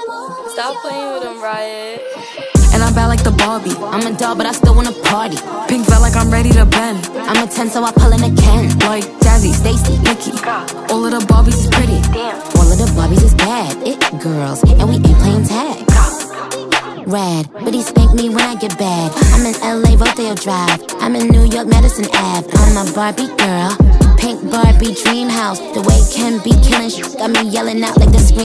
Stop playing with him, Riot. And I'm bad like the Barbie. I'm a doll, but I still wanna party. Pink felt like I'm ready to bend. I'm a 10, so I pull in a Ken. Like Jazzy, Stacy, Nikki. All of the Barbies is pretty. All of the Barbies is bad. It girls, and we ain't playing tag. Rad, but he spank me when I get bad. I'm in LA, Rodeo Drive. I'm in New York, Madison Ave. I'm a Barbie girl. Pink Barbie dream house. The way Ken be killing shit got me yelling out like the scream.